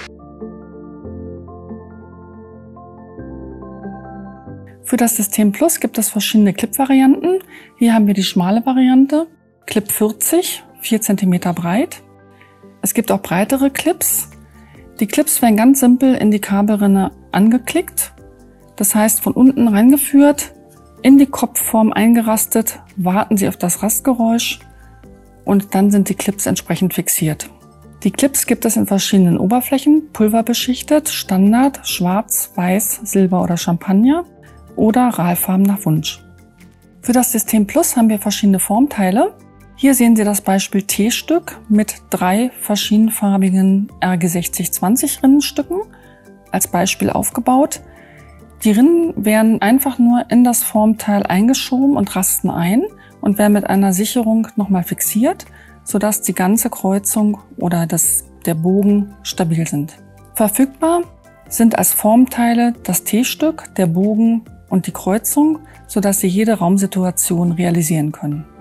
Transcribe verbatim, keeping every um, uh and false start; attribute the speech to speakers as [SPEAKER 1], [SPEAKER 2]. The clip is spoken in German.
[SPEAKER 1] Für das System Plus gibt es verschiedene Clip-Varianten. Hier haben wir die schmale Variante, Clip vierzig, vier Zentimeter breit. Es gibt auch breitere Clips. Die Clips werden ganz simpel in die Kabelrinne angeklickt. Das heißt, von unten reingeführt, in die Kopfform eingerastet, warten Sie auf das Rastgeräusch und dann sind die Clips entsprechend fixiert. Die Clips gibt es in verschiedenen Oberflächen, pulverbeschichtet, Standard, Schwarz, Weiß, Silber oder Champagner oder Ralfarben nach Wunsch. Für das System Plus haben wir verschiedene Formteile. Hier sehen Sie das Beispiel T-Stück mit drei verschiedenfarbigen R G sechzig zwanzig Rinnenstücken als Beispiel aufgebaut. Die Rinnen werden einfach nur in das Formteil eingeschoben und rasten ein und werden mit einer Sicherung nochmal fixiert, sodass die ganze Kreuzung oder das, der Bogen stabil sind. Verfügbar sind als Formteile das T-Stück, der Bogen und die Kreuzung, sodass Sie jede Raumsituation realisieren können.